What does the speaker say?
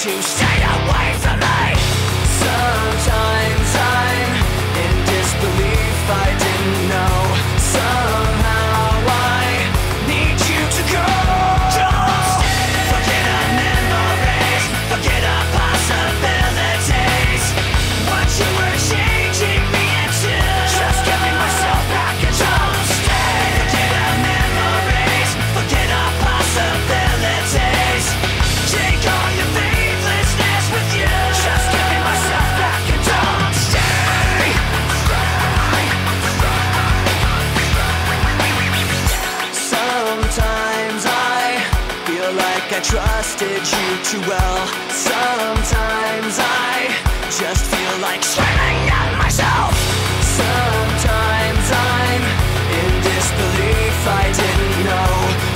to stay away from me. Sometimes I'm in disbelief, I didn't know. Somehow I need you to go. Don't stay. Forget our memories, forget our possibilities. What you were changing me into, just giving myself back and don't stay. Forget our memories, forget our possibilities. Take all your faithlessness with you, just giving myself back and don't stay. Sometimes I feel like I trusted you too well. Sometimes I just feel like screaming at myself. Sometimes I'm in disbelief, I didn't know.